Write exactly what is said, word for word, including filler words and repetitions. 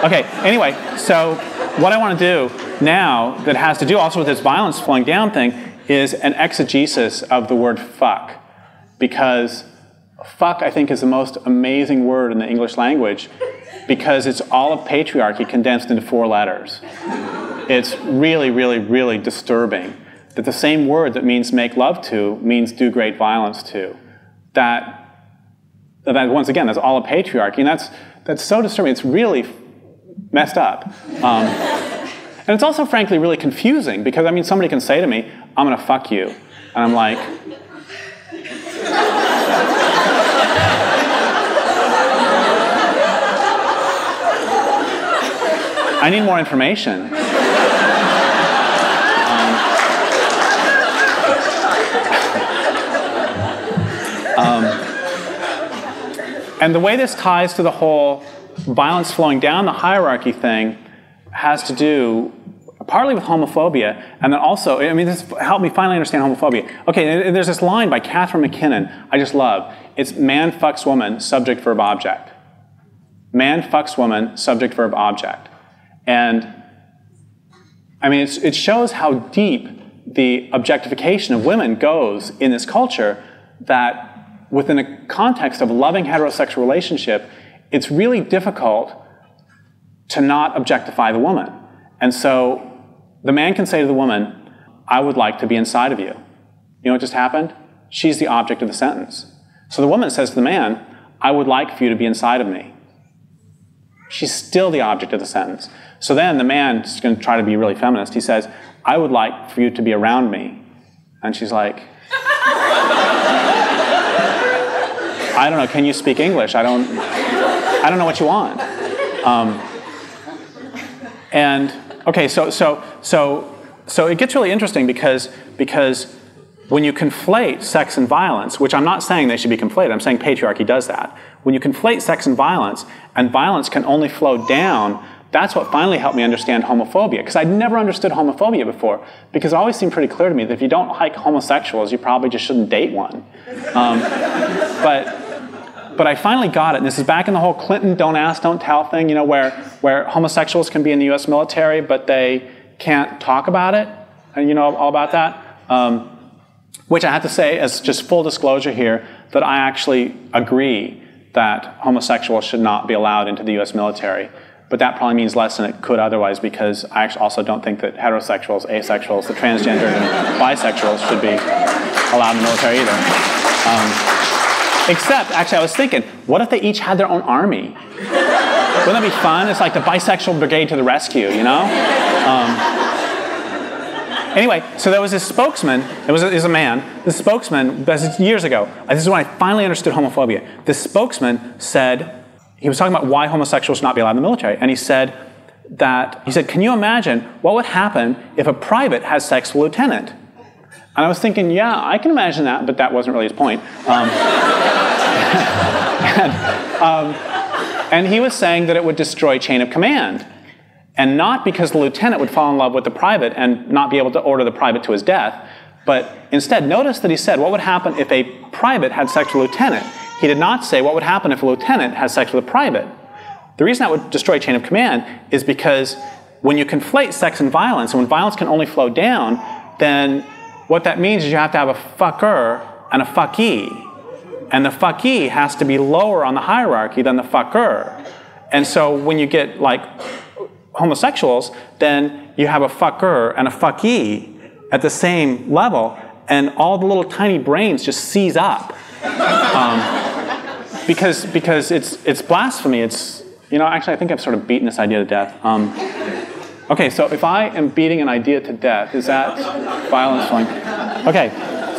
Okay, anyway, so what I want to do now that has to do also with this violence flowing down thing is an exegesis of the word fuck. Because fuck, I think, is the most amazing word in the English language because it's all of patriarchy condensed into four letters. It's really, really, really disturbing that the same word that means make love to means do great violence to. That, that once again, that's all of patriarchy, and that's, that's so disturbing. It's really messed up. Um, and it's also, frankly, really confusing because, I mean, somebody can say to me, I'm going to fuck you. And I'm like, I need more information. Um, um, and the way this ties to the whole violence flowing down the hierarchy thing has to do partly with homophobia, and then also, I mean, this helped me finally understand homophobia. Okay, there's this line by Catherine McKinnon I just love. It's man fucks woman, subject, verb, object. Man fucks woman, subject, verb, object. And, I mean, it's, it shows how deep the objectification of women goes in this culture that within a context of a loving heterosexual relationship, it's really difficult to not objectify the woman. And so the man can say to the woman, I would like to be inside of you. You know what just happened? She's the object of the sentence. So the woman says to the man, I would like for you to be inside of me. She's still the object of the sentence. So then the man is going to try to be really feminist. He says, I would like for you to be around me. And she's like, I don't know, can you speak English? I don't, I don't know what you want. Um, and, okay, so, so, so, so it gets really interesting because, because when you conflate sex and violence, which I'm not saying they should be conflated, I'm saying patriarchy does that. When you conflate sex and violence, and violence can only flow down, that's what finally helped me understand homophobia. Because I'd never understood homophobia before, because it always seemed pretty clear to me that if you don't like homosexuals, you probably just shouldn't date one. Um, but, but I finally got it, and this is back in the whole Clinton don't ask, don't tell thing, you know, where, where homosexuals can be in the U S military, but they can't talk about it, and you know all about that. Um, which I have to say, as just full disclosure here, that I actually agree that homosexuals should not be allowed into the U S military. But that probably means less than it could otherwise, because I actually also don't think that heterosexuals, asexuals, the transgender and bisexuals should be allowed in the military either. Um, except, actually I was thinking, what if they each had their own army? Wouldn't that be fun? It's like the bisexual brigade to the rescue, you know? Um, Anyway, so there was this spokesman, it was a, it was a man, this spokesman, this is years ago, this is when I finally understood homophobia. This spokesman said, he was talking about why homosexuals should not be allowed in the military, and he said that, he said, can you imagine what would happen if a private has sex with a lieutenant? And I was thinking, yeah, I can imagine that, but that wasn't really his point. Um, and, um, and he was saying that it would destroy chain of command. And not because the lieutenant would fall in love with the private and not be able to order the private to his death, but instead, notice that he said, what would happen if a private had sex with a lieutenant? He did not say, what would happen if a lieutenant has sex with a private? The reason that would destroy chain of command is because when you conflate sex and violence, and when violence can only flow down, then what that means is you have to have a fucker and a fuckee. And the fuckee has to be lower on the hierarchy than the fucker. And so when you get, like, homosexuals, then you have a fucker and a fuckee at the same level, and all the little tiny brains just seize up. Um, because because it's it's blasphemy. It's, you know, actually I think I've sort of beaten this idea to death. Um, okay, so if I am beating an idea to death, is that violence? Okay.